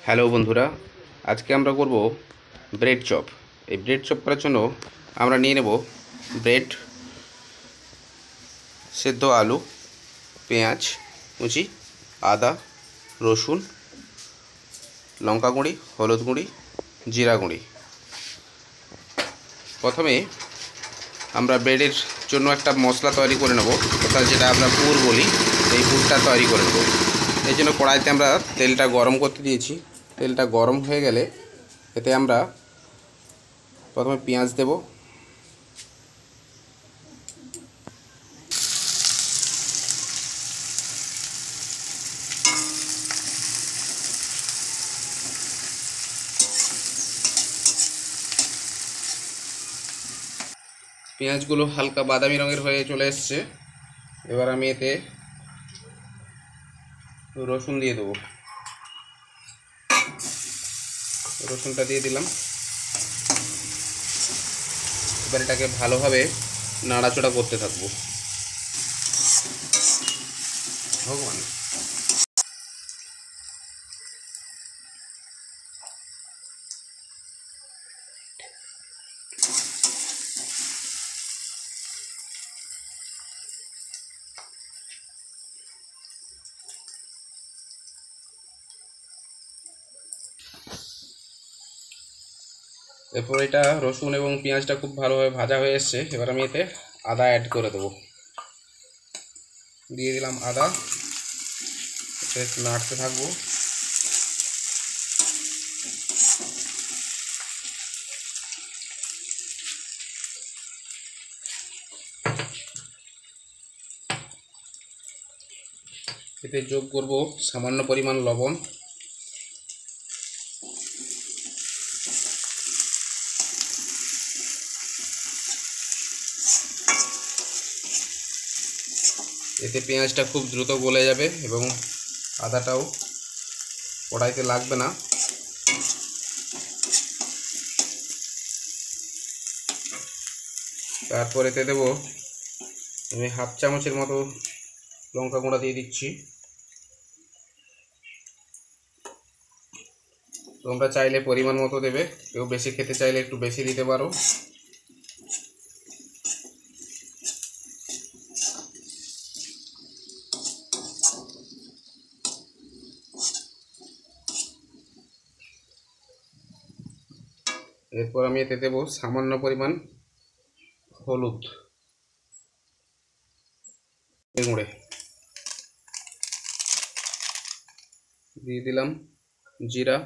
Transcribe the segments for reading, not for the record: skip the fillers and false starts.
Hello বন্ধুরা, আজকে আমরা করব ব্রেড চপ। এই ব্রেড চপ করার জন্য আমরা নিয়ে নেব ব্রেড, সেদ্ধ আলু, পেঁয়াজ কুচি, আদা, রসুন, লঙ্কা গুঁড়ি, হলুদ গুঁড়ি, জিরা গুঁড়ি। প্রথমে আমরা ব্রেডের জন্য একটা মশলা তৈরি করে নেব, অর্থাৎ যেটা আমরা পুর বলি, এই পুরটা তৈরি করে নেব। এই জন্য কড়াইতে আমরা তেলটা গরম করতে দিয়েছি। তেলটা গরম হয়ে গেলে এতে আমরা প্রথমে পেঁয়াজ দেব, পেঁয়াজগুলো হালকা বাদামি রঙের হয়ে চলে এসছে। এবার আমি এতে রসুন দিয়ে দেবো। রসুনটা দিয়ে দিলাম। এবার এটাকে ভালোভাবে নাড়াচড়া করতে থাকবো। ভগবান, এরপর এটা রসুন এবং পেঁয়াজটা খুব ভালোভাবে ভাজা হয়ে এসছে। এবার আমি এতে আদা অ্যাড করে দেবো। দিয়ে দিলাম আদা। একটু নাড়তে থাকবো। এতে যোগ করব সামান্য পরিমাণ লবণ। এতে পেঁয়াজটা খুব দ্রুত গলে যাবে এবং আদাটাও কড়াইতে লাগবে না। তারপর এতে দেবো আমি হাফ চামচের মতো লঙ্কা গুঁড়া দিয়ে দিচ্ছি। তোমরা চাইলে পরিমাণ মতো দেবে, কেউ বেশি খেতে চাইলে একটু বেশি দিতে পারো। এরপর আমি এতে দেবো সামান্য পরিমাণ হলুদ গুঁড়ে, দিয়ে দিলাম জিরা,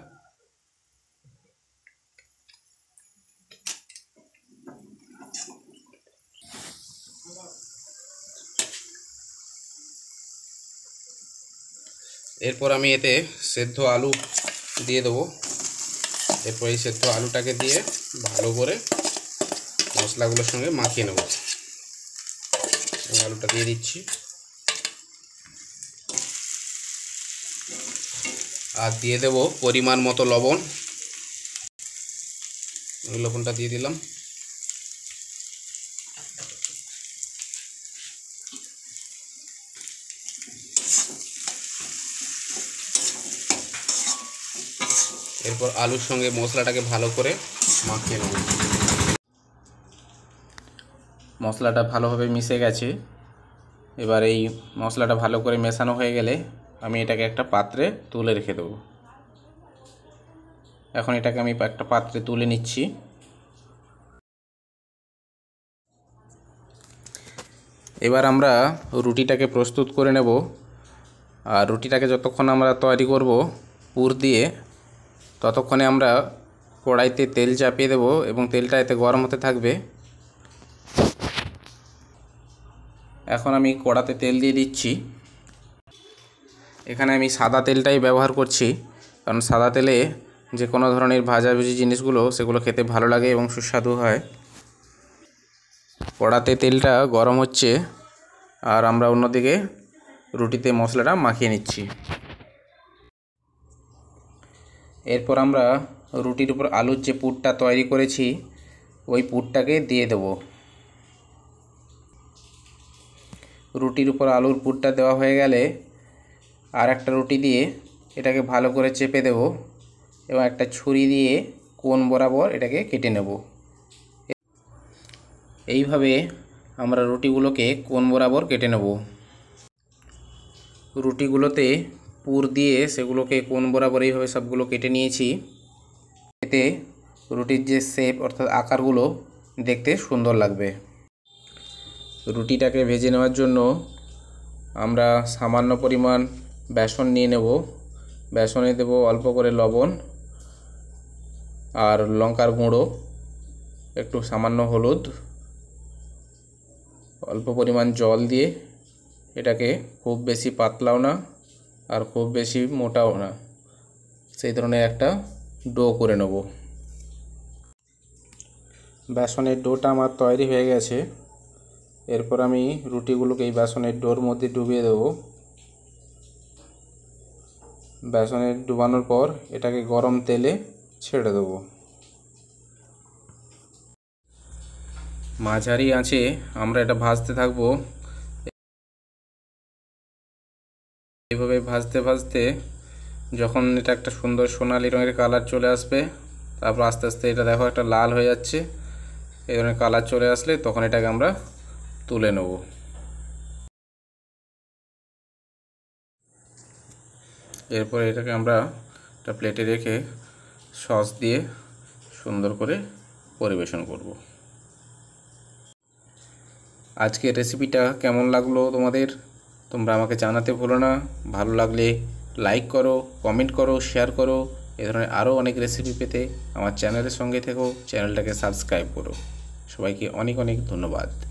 এরপর আমি এতে সেদ্ধ আলু দিয়ে দেবো। এরপর এই সেদ্ধ আলুটাকে দিয়ে ভালো করে মশলাগুলোর সঙ্গে মাখিয়ে নেব। আলুটা দিয়ে দিচ্ছি আর দিয়ে দেব পরিমাণ মতো লবণ। লবণটা দিয়ে দিলাম। এরপর আলুর সঙ্গে মশলাটাকে ভালো করে মাখিয়ে নেব। মশলাটা ভালোভাবে মিশে গেছে। এবার এই মশলাটা ভালো করে মেশানো হয়ে গেলে আমি এটাকে একটা পাত্রে তুলে রেখে দেবো। এখন এটাকে আমি একটা পাত্রে তুলে নিচ্ছি। এবার আমরা রুটিটাকে প্রস্তুত করে নেব। আর রুটিটাকে যতক্ষণ আমরা তৈরি করব পুর দিয়ে, ততক্ষণে আমরা কড়াইতে তেল চাপিয়ে দেব এবং তেলটা এতে গরম হতে থাকবে। এখন আমি কড়াতে তেল দিয়ে দিচ্ছি। এখানে আমি সাদা তেলটাই ব্যবহার করছি, কারণ সাদা তেলে যে কোনো ধরনের ভাজাভুজি জিনিসগুলো সেগুলো খেতে ভালো লাগে এবং সুস্বাদু হয়। কড়াতে তেলটা গরম হচ্ছে আর আমরা অন্যদিকে রুটিতে মশলাটা মাখিয়ে নিচ্ছি। এরপর আমরা রুটির উপর আলুর যে পুরটা তৈরি করেছি ওই পুরটাকে দিয়ে দেব। রুটির উপর আলুর পুরটা দেওয়া হয়ে গেলে আর একটা রুটি দিয়ে এটাকে ভালো করে চেপে দেব এবং একটা ছুরি দিয়ে কোণ বরাবর এটাকে কেটে নেব। এইভাবে আমরা রুটিগুলোকে কোণ বরাবর কেটে নেব। রুটিগুলোতে পুর দিয়ে সেগুলোকে কোণ বরাবর এইভাবে সবগুলো কেটে নিয়েছি। এতে রুটির যে শেপ অর্থাৎ আকারগুলো দেখতে সুন্দর লাগবে। রুটিটাকে ভেজে নেওয়ার জন্য আমরা সামান্য পরিমাণ বেসন নিয়ে নেব। বেসনে দেব অল্প করে লবণ আর লঙ্কার গুঁড়ো, একটু সামান্য হলুদ, অল্প পরিমাণ জল দিয়ে এটাকে খুব বেশি পাতলাও না আর খুব বেশি মোটাও না, সেই ধরনের একটা ডো করে নেব। বেসনের ডোটা আমার তৈরি হয়ে গেছে। এরপর আমি রুটিগুলোকে এই বেসনের ডোর মধ্যে ডুবিয়ে দেব। বেসনে ডুবানোর পর এটাকে গরম তেলে ছেড়ে দেব। মাঝারি আঁচে আমরা এটা ভাজতে থাকবো। এইভাবে ভাজতে ভাজতে যখন এটা একটা সুন্দর সোনালি রঙের কালার চলে আসবে, তারপর আস্তে আস্তে এটা দেখো একটা লাল হয়ে যাচ্ছে, এই ধরনের কালার চলে আসলে তখন এটাকে আমরা তুলে নেব। এরপর এটাকে আমরা একটা প্লেটে রেখে সস দিয়ে সুন্দর করে পরিবেশন করব। আজকের রেসিপিটা কেমন লাগলো তোমাদের, তোমরা আমাকে জানাতে ভুলো না। ভালো লাগলে লাইক করো, কমেন্ট করো, শেয়ার করো। এ ধরনের আরও অনেক রেসিপি পেতে আমার চ্যানেলের সঙ্গে থেকো, চ্যানেলটাকে সাবস্ক্রাইব করো। সবাইকে অনেক অনেক ধন্যবাদ।